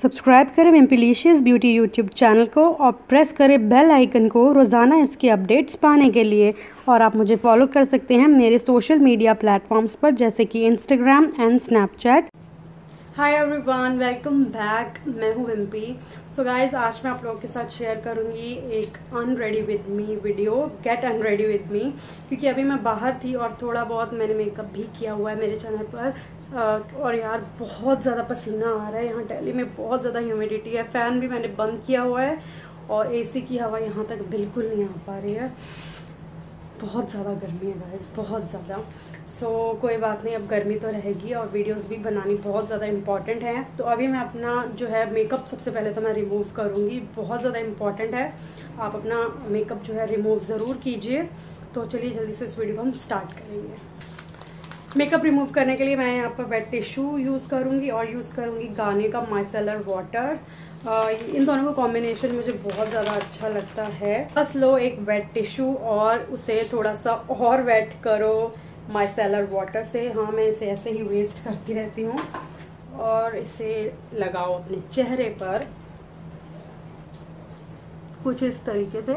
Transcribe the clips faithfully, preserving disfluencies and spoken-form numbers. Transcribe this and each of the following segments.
Subscribe करें एम्पिलिशियस beauty YouTube channel को और प्रेस करें बेल आइकन को रोज़ाना इसके अपडेट्स पाने के लिए। और आप मुझे फॉलो कर सकते हैं मेरे सोशल मीडिया प्लेटफॉर्म्स पर जैसे कि Instagram and Snapchat. Hi everyone, welcome back. मैं हूँ विम्पी। सो गाइज, आज मैं आप लोगों के साथ शेयर करूँगी एक unready with me video, get unready with me, क्योंकि अभी मैं बाहर थी और थोड़ा बहुत मैंने मेकअप भी किया हुआ है मेरे चैनल पर। और यार बहुत ज़्यादा पसीना आ रहा है, यहाँ दिल्ली में बहुत ज़्यादा ह्यूमिडिटी है। फ़ैन भी मैंने बंद किया हुआ है और एसी की हवा यहाँ तक बिल्कुल नहीं आ पा रही है। बहुत ज़्यादा गर्मी है गाइस, बहुत ज़्यादा। सो so, कोई बात नहीं, अब गर्मी तो रहेगी और वीडियोस भी बनानी बहुत ज़्यादा इम्पॉर्टेंट है। तो अभी मैं अपना जो है मेकअप सबसे पहले तो मैं रिमूव करूँगी, बहुत ज़्यादा इम्पॉर्टेंट है। आप अपना मेकअप जो है रिमूव ज़रूर कीजिए। तो चलिए जल्दी से इस वीडियो को हम स्टार्ट करेंगे। मेकअप रिमूव करने के लिए मैं यहाँ पर वेट टिश्यू यूज़ करूँगी और यूज़ करूँगी गार्नियर का माइसेलर वाटर। इन दोनों का कॉम्बिनेशन मुझे बहुत ज़्यादा अच्छा लगता है। बस लो एक वेट टिश्यू और उसे थोड़ा सा और वेट करो माइसेलर वाटर से। हाँ, मैं इसे ऐसे ही वेस्ट करती रहती हूँ। और इसे लगाओ अपने चेहरे पर कुछ इस तरीके से।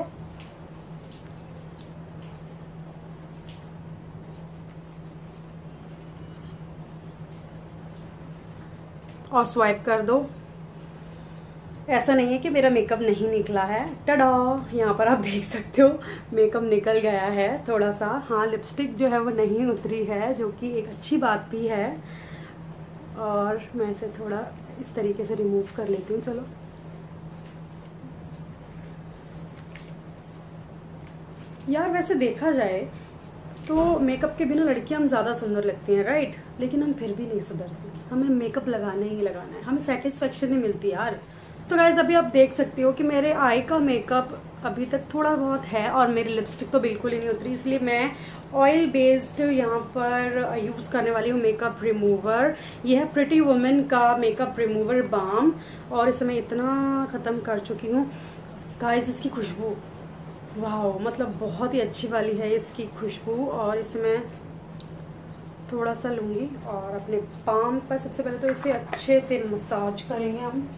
और स्वाइप कर दो। ऐसा नहीं है कि मेरा मेकअप नहीं निकला है। टडा, यहाँ पर आप देख सकते हो मेकअप निकल गया है थोड़ा सा। हाँ, लिपस्टिक जो है वो नहीं उतरी है, जो कि एक अच्छी बात भी है। और मैं इसे थोड़ा इस तरीके से रिमूव कर लेती हूँ। चलो, यार वैसे देखा जाए तो मेकअप के बिना लड़कियां हम ज़्यादा सुंदर लगती हैं, राइट? लेकिन हम फिर भी नहीं सुधरती। हमें मेकअप लगाना ही लगाना है, हमें सेटिस्फेक्शन नहीं मिलती यार। तो गाइस, अभी आप देख सकते हो कि मेरे आई का मेकअप अभी तक थोड़ा बहुत है और मेरी लिपस्टिक तो बिल्कुल ही नहीं उतरी। इसलिए मैं ऑयल बेस्ड यहाँ पर यूज़ करने वाली हूँ मेकअप रिमूवर। यह है प्रिटी वुमेन का मेकअप रिमूवर बाम और इसे मैं इतना ख़त्म कर चुकी हूँ। गाइस, इसकी खुशबू वाह, मतलब बहुत ही अच्छी वाली है इसकी खुशबू। और इसे मैं थोड़ा सा लूँगी और अपने पाम पर सबसे पहले तो इसे अच्छे से मसाज करेंगे हम।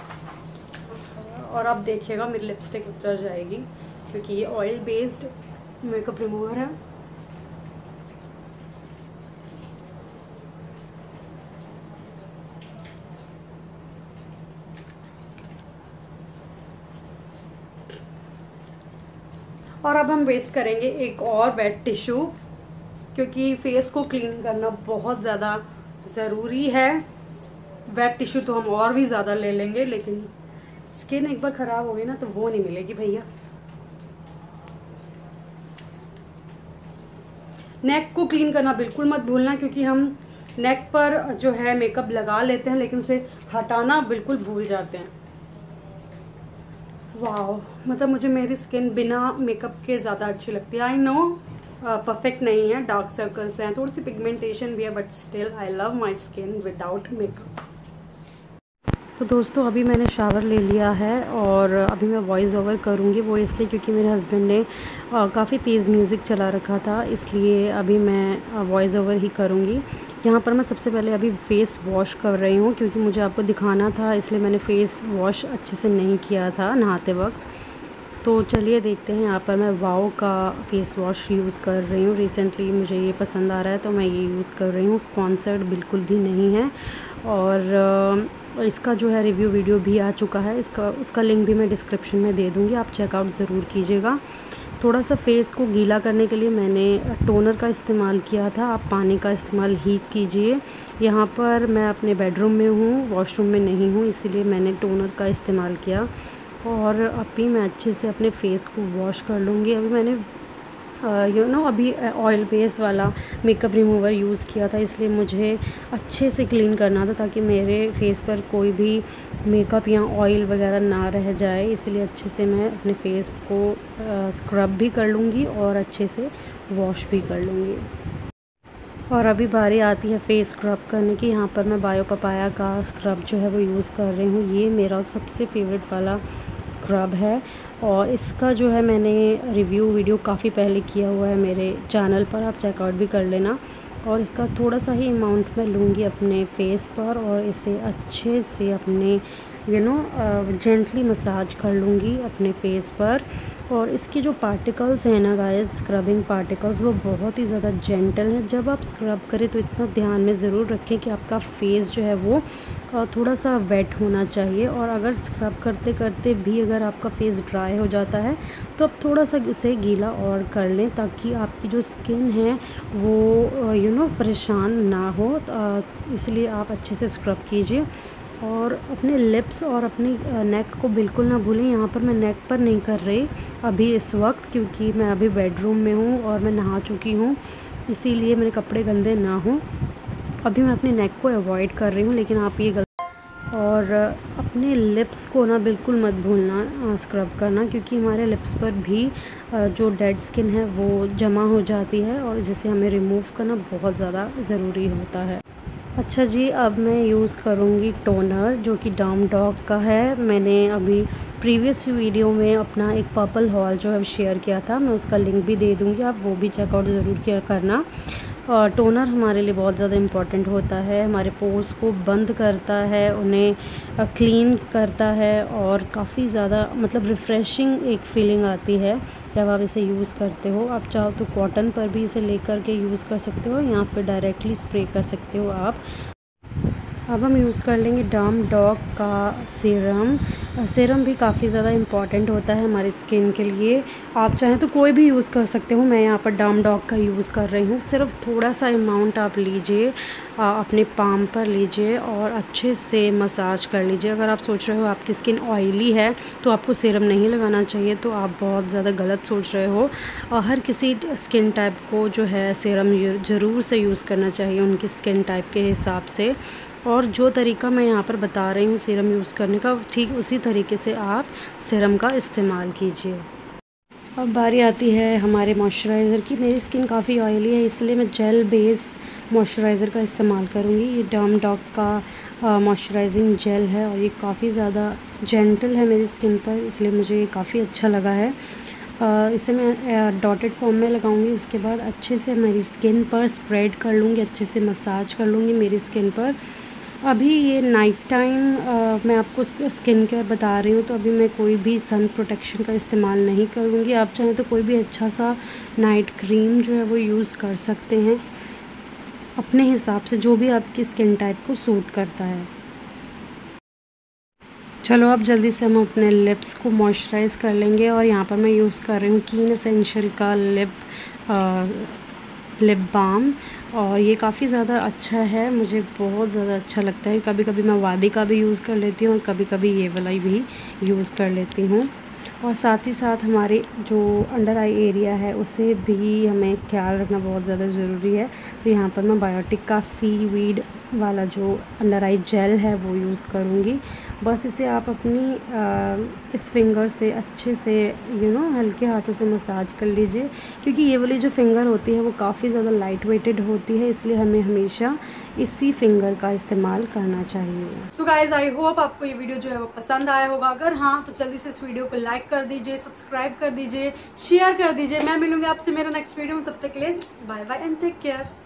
और अब देखिएगा मेरी लिपस्टिक उतर जाएगी, क्योंकि ये ऑयल बेस्ड मेकअप रिमूवर है। और अब हम वेस्ट करेंगे एक और वेट टिश्यू, क्योंकि फेस को क्लीन करना बहुत ज़्यादा ज़रूरी है। वेट टिश्यू तो हम और भी ज़्यादा ले लेंगे, लेकिन स्किन एक बार ख़राब हो गई ना तो वो नहीं मिलेगी भैया। नेक को क्लीन करना बिल्कुल मत भूलना, क्योंकि हम नेक पर जो है मेकअप लगा लेते हैं लेकिन उसे हटाना बिल्कुल भूल जाते हैं। वाह, मतलब मुझे मेरी स्किन बिना मेकअप के ज़्यादा अच्छी लगती है। आई नो परफेक्ट नहीं है, डार्क सर्कल्स हैं, थोड़ी सी पिगमेंटेशन भी है, but still I love my skin without makeup. तो दोस्तों, अभी मैंने शावर ले लिया है और अभी मैं वॉइस ओवर करूँगी। वो इसलिए क्योंकि मेरे हस्बैंड ने काफ़ी तेज़ म्यूज़िक चला रखा था, इसलिए अभी मैं वॉइस ओवर ही करूँगी। यहाँ पर मैं सबसे पहले अभी फ़ेस वॉश कर रही हूँ, क्योंकि मुझे आपको दिखाना था, इसलिए मैंने फ़ेस वॉश अच्छे से नहीं किया था नहाते वक्त। तो चलिए देखते हैं। यहाँ पर मैं वाओ का फ़ेस वॉश यूज़ कर रही हूँ। रिसेंटली मुझे ये पसंद आ रहा है तो मैं ये यूज़ कर रही हूँ। स्पॉन्सर्ड बिल्कुल भी नहीं है। और इसका जो है रिव्यू वीडियो भी आ चुका है, इसका उसका लिंक भी मैं डिस्क्रिप्शन में दे दूँगी, आप चेकआउट ज़रूर कीजिएगा। थोड़ा सा फेस को गीला करने के लिए मैंने टोनर का इस्तेमाल किया था, आप पानी का इस्तेमाल ही कीजिए। यहाँ पर मैं अपने बेडरूम में हूँ, वॉशरूम में नहीं हूँ, इसीलिए मैंने टोनर का इस्तेमाल किया। और अभी मैं अच्छे से अपने फेस को वॉश कर लूँगी। अभी मैंने यू नो अभी ऑयल बेस वाला मेकअप रिमूवर यूज़ किया था, इसलिए मुझे अच्छे से क्लीन करना था ताकि मेरे फेस पर कोई भी मेकअप या ऑयल वगैरह ना रह जाए। इसलिए अच्छे से मैं अपने फेस को स्क्रब भी कर लूँगी और अच्छे से वॉश भी कर लूँगी। और अभी बारी आती है फेस स्क्रब करने की। यहाँ पर मैं बायो पपाया का स्क्रब जो है वो यूज़ कर रही हूँ। ये मेरा सबसे फेवरेट वाला स्क्रब है और इसका जो है मैंने रिव्यू वीडियो काफ़ी पहले किया हुआ है मेरे चैनल पर, आप चेकआउट भी कर लेना। और इसका थोड़ा सा ही अमाउंट मैं लूँगी अपने फेस पर और इसे अच्छे से अपने यू नो जेंटली मसाज कर लूँगी अपने फेस पर। और इसके जो पार्टिकल्स हैं ना गाइस, स्क्रबिंग पार्टिकल्स, वो बहुत ही ज़्यादा जेंटल हैं। जब आप स्क्रब करें तो इतना ध्यान में ज़रूर रखें कि आपका फेस जो है वो थोड़ा सा वेट होना चाहिए। और अगर स्क्रब करते करते भी अगर आपका फेस ड्राई हो जाता है तो आप थोड़ा सा उसे गीला और कर लें, ताकि आपकी जो स्किन है वो यू नो परेशान ना हो। इसलिए आप अच्छे से स्क्रब कीजिए। और अपने लिप्स और अपनी नेक को बिल्कुल ना भूलें। यहाँ पर मैं नेक पर नहीं कर रही अभी इस वक्त, क्योंकि मैं अभी बेडरूम में हूँ और मैं नहा चुकी हूँ, इसीलिए मेरे कपड़े गंदे ना हों। अभी मैं अपने नेक को अवॉइड कर रही हूँ, लेकिन आप ये गलत। और अपने लिप्स को ना बिल्कुल मत भूलना स्क्रब करना, क्योंकि हमारे लिप्स पर भी जो डेड स्किन है वो जमा हो जाती है और जिसे हमें रिमूव करना बहुत ज़्यादा ज़रूरी होता है। अच्छा जी, अब मैं यूज़ करूँगी टोनर जो कि डर्म डॉग का है। मैंने अभी प्रीवियस वीडियो में अपना एक पर्पल हॉल जो है शेयर किया था, मैं उसका लिंक भी दे दूँगी, आप वो भी चेकआउट ज़रूर किया करना। और टोनर हमारे लिए बहुत ज़्यादा इम्पॉर्टेंट होता है, हमारे पोर्स को बंद करता है, उन्हें क्लीन करता है और काफ़ी ज़्यादा मतलब रिफ़्रेशिंग एक फ़ीलिंग आती है जब आप इसे यूज़ करते हो। आप चाहो तो कॉटन पर भी इसे लेकर के यूज़ कर सकते हो या फिर डायरेक्टली स्प्रे कर सकते हो आप। अब हम यूज़ कर लेंगे डर्म डॉग का सीरम। सीरम भी काफ़ी ज़्यादा इम्पॉर्टेंट होता है हमारी स्किन के लिए। आप चाहें तो कोई भी यूज़ कर सकते हो, मैं यहाँ पर डर्म डॉग का यूज़ कर रही हूँ। सिर्फ थोड़ा सा अमाउंट आप लीजिए, अपने पाम पर लीजिए और अच्छे से मसाज कर लीजिए। अगर आप सोच रहे हो आपकी स्किन ऑयली है तो आपको सीरम नहीं लगाना चाहिए, तो आप बहुत ज़्यादा गलत सोच रहे हो। और हर किसी स्किन टाइप को जो है सीरम ज़रूर से यूज़ करना चाहिए उनकी स्किन टाइप के हिसाब से। और जो तरीका मैं यहाँ पर बता रही हूँ सीरम यूज़ करने का, ठीक उसी तरीके से आप सीरम का इस्तेमाल कीजिए। अब बारी आती है हमारे मॉइस्चराइज़र की। मेरी स्किन काफ़ी ऑयली है, इसलिए मैं जेल बेस मॉइस्चराइज़र का इस्तेमाल करूँगी। ये डर्म डॉग का मॉइस्चराइजिंग जेल है और ये काफ़ी ज़्यादा जेंटल है मेरी स्किन पर, इसलिए मुझे ये काफ़ी अच्छा लगा है। uh, इसे मैं डॉटेड फॉर्म में लगाऊंगी, उसके बाद अच्छे से मेरी स्किन पर स्प्रेड कर लूँगी, अच्छे से मसाज कर लूँगी मेरी स्किन पर। अभी ये नाइट टाइम मैं आपको स्किन केयर बता रही हूँ, तो अभी मैं कोई भी सन प्रोटेक्शन का इस्तेमाल नहीं करूँगी। आप चाहें तो कोई भी अच्छा सा नाइट क्रीम जो है वो यूज़ कर सकते हैं अपने हिसाब से, जो भी आपकी स्किन टाइप को सूट करता है। चलो अब जल्दी से हम अपने लिप्स को मॉइस्चराइज़ कर लेंगे। और यहाँ पर मैं यूज़ कर रही हूँ कीन एसेंशियल का लिप आ, लिप बाम, और ये काफ़ी ज़्यादा अच्छा है, मुझे बहुत ज़्यादा अच्छा लगता है। कभी कभी मैं वादी का भी यूज़ कर लेती हूँ और कभी कभी ये वाला भी यूज़ कर लेती हूँ। और साथ ही साथ हमारे जो अंडर आई एरिया है उसे भी हमें ख्याल रखना बहुत ज़्यादा ज़रूरी है। तो यहाँ पर मैं बायोटिक का सीवीड वाला जो अंडर आई जेल है वो यूज़ करूँगी। बस इसे आप अपनी आ, इस फिंगर से अच्छे से यू नो हल्के हाथों से मसाज कर लीजिए, क्योंकि ये वाली जो फिंगर होती है वो काफ़ी ज़्यादा लाइट वेटेड होती है, इसलिए हमें हमेशा इसी फिंगर का इस्तेमाल करना चाहिए। सो गाइज, आई होप आपको ये वीडियो जो है वो पसंद आया होगा। अगर हाँ तो जल्दी से इस वीडियो को लाइक कर दीजिए, सब्सक्राइब कर दीजिए, शेयर कर दीजिए। मैं मिलूंगी आपसे मेरा नेक्स्ट वीडियो में, तब तक के लिए bye bye and take care.